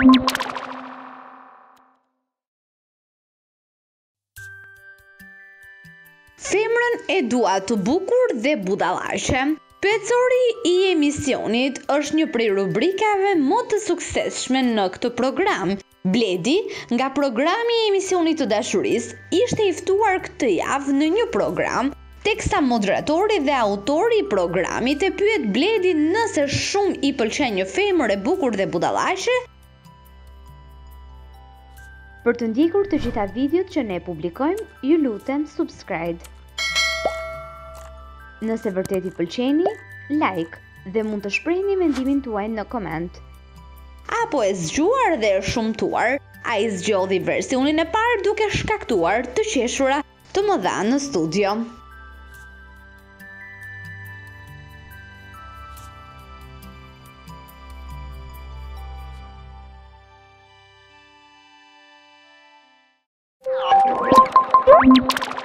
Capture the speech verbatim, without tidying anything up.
Femrën e dua të bukur dhe budallaqe. Pecori i emisionit është një prej rubrikave më të suksesshme në këtë program. Bledi, nga programi i emisionit të dashurisë, ishte i ftuar këtë javë në një program, teksa moderatori dhe autori i programit e pyet Bledin nëse shumë i pëlqen një femër e bukur dhe budallaqe. Për të ndjekur të gjitha videot që ne publikojmë, ju lutem subscribe. Nëse vërtet i pëlqeni, like dhe mund të shprehni mendimin tuaj në koment. Apo e zgjuar dhe e shumtuar, ai zgjodhi versionin e parë duke shkaktuar të qeshura të mëdha në studio. Thank you.